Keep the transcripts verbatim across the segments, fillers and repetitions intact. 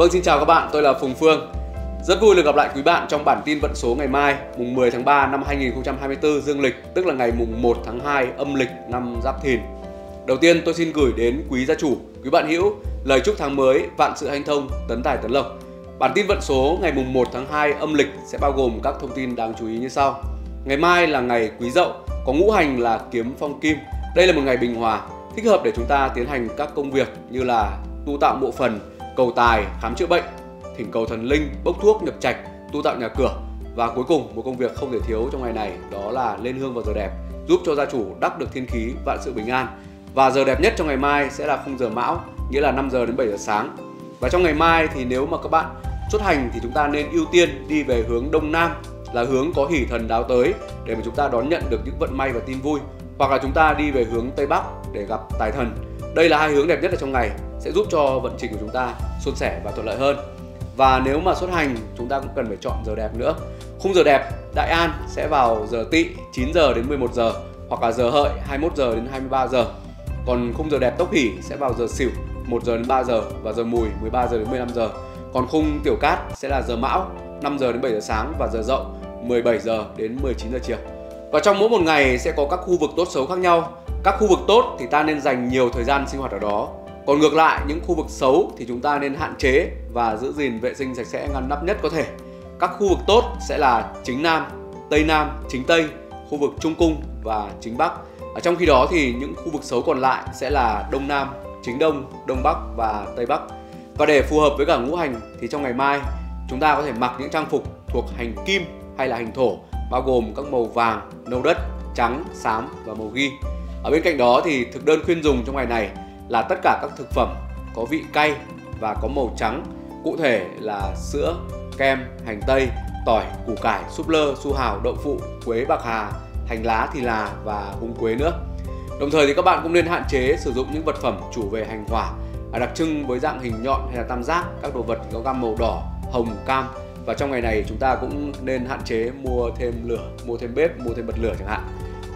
Vâng, xin chào các bạn, tôi là Phùng Phương. Rất vui được gặp lại quý bạn trong bản tin vận số ngày mai, mùng mười tháng ba năm hai nghìn không trăm hai mươi tư dương lịch, tức là ngày mùng một tháng hai âm lịch năm Giáp Thìn. Đầu tiên tôi xin gửi đến quý gia chủ, quý bạn hữu lời chúc tháng mới vạn sự hanh thông, tấn tài tấn lộc. Bản tin vận số ngày mùng một tháng hai âm lịch sẽ bao gồm các thông tin đáng chú ý như sau. Ngày mai là ngày Quý Dậu, có ngũ hành là Kiếm Phong Kim. Đây là một ngày bình hòa, thích hợp để chúng ta tiến hành các công việc như là tu tạo mộ phần, cầu tài, khám chữa bệnh, thỉnh cầu thần linh, bốc thuốc, nhập trạch, tu tạo nhà cửa. Và cuối cùng, một công việc không thể thiếu trong ngày này đó là lên hương vào giờ đẹp, giúp cho gia chủ đắc được thiên khí, vạn sự bình an. Và giờ đẹp nhất trong ngày mai sẽ là khung giờ Mão, nghĩa là năm giờ đến bảy giờ sáng. Và trong ngày mai thì nếu mà các bạn xuất hành thì chúng ta nên ưu tiên đi về hướng Đông Nam, là hướng có hỷ thần đáo tới để mà chúng ta đón nhận được những vận may và tin vui. Hoặc là chúng ta đi về hướng Tây Bắc để gặp tài thần. Đây là hai hướng đẹp nhất ở trong ngày, sẽ giúp cho vận trình của chúng ta suôn sẻ và thuận lợi hơn. Và nếu mà xuất hành chúng ta cũng cần phải chọn giờ đẹp nữa. Khung giờ đẹp Đại An sẽ vào giờ Tỵ chín giờ đến mười một giờ, hoặc là giờ Hợi hai mươi mốt giờ đến hai mươi ba giờ. Còn khung giờ đẹp Tốc Hỷ sẽ vào giờ Sửu một giờ đến ba giờ và giờ Mùi mười ba giờ đến mười lăm giờ. Còn khung Tiểu Cát sẽ là giờ Mão năm giờ đến bảy giờ sáng và giờ Dậu mười bảy giờ đến mười chín giờ chiều. Và trong mỗi một ngày sẽ có các khu vực tốt xấu khác nhau. Các khu vực tốt thì ta nên dành nhiều thời gian sinh hoạt ở đó. Còn ngược lại, những khu vực xấu thì chúng ta nên hạn chế và giữ gìn vệ sinh sạch sẽ ngăn nắp nhất có thể. Các khu vực tốt sẽ là chính Nam, Tây Nam, chính Tây, khu vực Trung Cung và chính Bắc. Ở trong khi đó thì những khu vực xấu còn lại sẽ là Đông Nam, chính Đông, Đông Bắc và Tây Bắc. Và để phù hợp với cả ngũ hành thì trong ngày mai chúng ta có thể mặc những trang phục thuộc hành Kim hay là hành Thổ, bao gồm các màu vàng, nâu đất, trắng, xám và màu ghi. Ở bên cạnh đó thì thực đơn khuyên dùng trong ngày này là tất cả các thực phẩm có vị cay và có màu trắng, cụ thể là sữa, kem, hành tây, tỏi, củ cải, súp lơ, su hào, đậu phụ, quế, bạc hà, hành lá thì là và húng quế nữa. Đồng thời thì các bạn cũng nên hạn chế sử dụng những vật phẩm chủ về hành hỏa, đặc trưng với dạng hình nhọn hay là tam giác, các đồ vật có gam màu đỏ, hồng, cam. Và trong ngày này chúng ta cũng nên hạn chế mua thêm lửa, mua thêm bếp, mua thêm bật lửa chẳng hạn.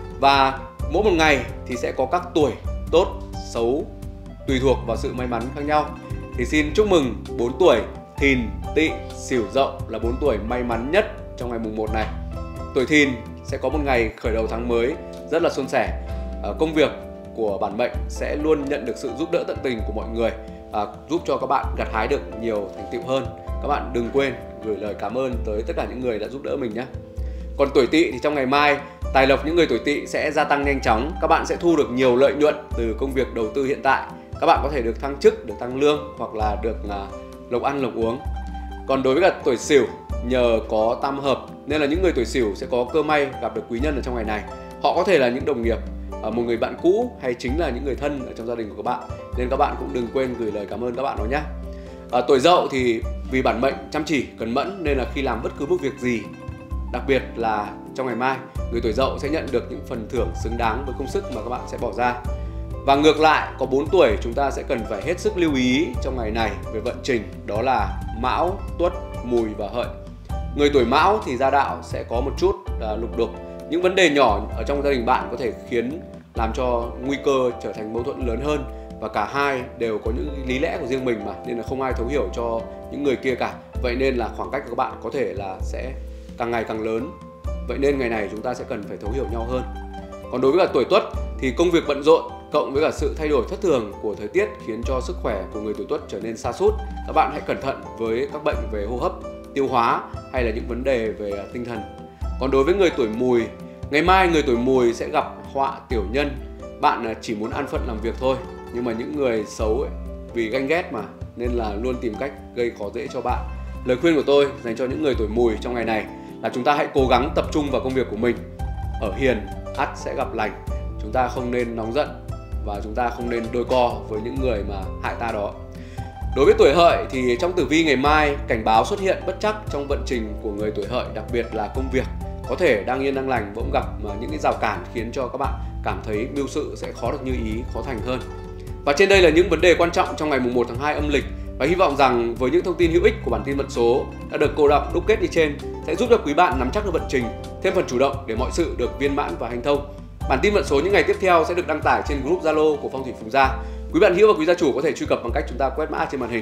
Và mỗi một ngày thì sẽ có các tuổi tốt, xấu tùy thuộc vào sự may mắn khác nhau. Thì xin chúc mừng bốn tuổi Thìn, Tỵ, Sửu, Dậu là bốn tuổi may mắn nhất trong ngày mùng một này. Tuổi Thìn sẽ có một ngày khởi đầu tháng mới rất là suôn sẻ. Công việc của bản mệnh sẽ luôn nhận được sự giúp đỡ tận tình của mọi người, giúp cho các bạn gặt hái được nhiều thành tựu hơn. Các bạn đừng quên gửi lời cảm ơn tới tất cả những người đã giúp đỡ mình nhé. Còn tuổi Tỵ thì trong ngày mai, tài lộc những người tuổi Tỵ sẽ gia tăng nhanh chóng. Các bạn sẽ thu được nhiều lợi nhuận từ công việc đầu tư hiện tại. Các bạn có thể được thăng chức, được tăng lương hoặc là được uh, lộc ăn lộc uống. Còn đối với cả tuổi Sửu, nhờ có tam hợp nên là những người tuổi Sửu sẽ có cơ may gặp được quý nhân ở trong ngày này. Họ có thể là những đồng nghiệp, một người bạn cũ hay chính là những người thân ở trong gia đình của các bạn. Nên các bạn cũng đừng quên gửi lời cảm ơn các bạn đó nhé. À, tuổi Dậu thì vì bản mệnh chăm chỉ, cẩn mẫn nên là khi làm bất cứ một việc gì, đặc biệt là trong ngày mai, người tuổi Dậu sẽ nhận được những phần thưởng xứng đáng với công sức mà các bạn sẽ bỏ ra. Và ngược lại, có bốn tuổi chúng ta sẽ cần phải hết sức lưu ý trong ngày này về vận trình, đó là Mão, Tuất, Mùi và Hợi. Người tuổi Mão thì gia đạo sẽ có một chút uh, lục đục. Những vấn đề nhỏ ở trong gia đình bạn có thể khiến làm cho nguy cơ trở thành mâu thuẫn lớn hơn. Và cả hai đều có những lý lẽ của riêng mình mà, nên là không ai thấu hiểu cho những người kia cả. Vậy nên là khoảng cách của các bạn có thể là sẽ càng ngày càng lớn. Vậy nên ngày này chúng ta sẽ cần phải thấu hiểu nhau hơn. Còn đối với cả tuổi Tuất thì công việc bận rộn cộng với cả sự thay đổi thất thường của thời tiết khiến cho sức khỏe của người tuổi Tuất trở nên sa sút. Các bạn hãy cẩn thận với các bệnh về hô hấp, tiêu hóa hay là những vấn đề về tinh thần. Còn đối với người tuổi Mùi, ngày mai người tuổi Mùi sẽ gặp họa tiểu nhân. Bạn chỉ muốn an phận làm việc thôi, nhưng mà những người xấu ấy, vì ganh ghét mà nên là luôn tìm cách gây khó dễ cho bạn. Lời khuyên của tôi dành cho những người tuổi Mùi trong ngày này là chúng ta hãy cố gắng tập trung vào công việc của mình. Ở hiền ắt sẽ gặp lành. Chúng ta không nên nóng giận và chúng ta không nên đôi co với những người mà hại ta đó. Đối với tuổi Hợi thì trong tử vi ngày mai cảnh báo xuất hiện bất trắc trong vận trình của người tuổi Hợi, đặc biệt là công việc có thể đang yên đang lành bỗng gặp mà những cái rào cản khiến cho các bạn cảm thấy mưu sự sẽ khó được như ý, khó thành hơn. Và trên đây là những vấn đề quan trọng trong ngày mùng một tháng hai âm lịch, và hy vọng rằng với những thông tin hữu ích của bản tin vận số đã được cô đọng đúc kết như trên sẽ giúp cho quý bạn nắm chắc được vận trình, thêm phần chủ động để mọi sự được viên mãn và hanh thông. Bản tin vận số những ngày tiếp theo sẽ được đăng tải trên group Zalo của Phong thủy Phùng Gia. Quý bạn hữu và quý gia chủ có thể truy cập bằng cách chúng ta quét mã trên màn hình.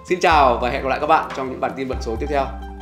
Xin chào và hẹn gặp lại các bạn trong những bản tin vận số tiếp theo.